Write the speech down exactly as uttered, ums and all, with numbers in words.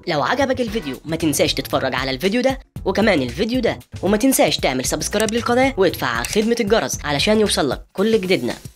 لو عجبك الفيديو ما تنساش تتفرج على الفيديو ده وكمان الفيديو ده، وما تنساش تعمل سبسكرايب للقناة وادفع على خدمة الجرس علشان يوصلك كل جديدنا.